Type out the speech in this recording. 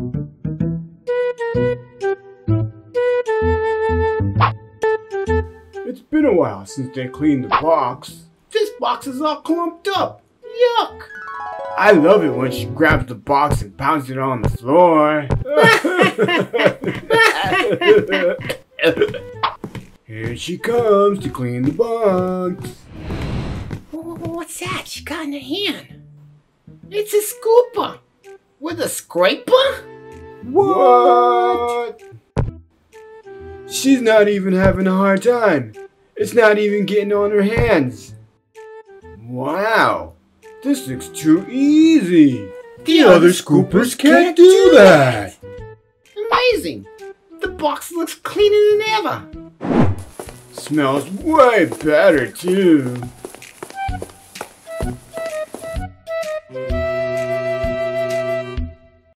It's been a while since they cleaned the box. This box is all clumped up. Yuck! I love it when she grabs the box and pounds it on the floor. Here she comes to clean the box. What's that she got in her hand? It's a scooper with a scraper? What? She's not even having a hard time. It's not even getting on her hands. Wow, this looks too easy. The other scoopers can't do that. Amazing! The box looks cleaner than ever. Smells way better too.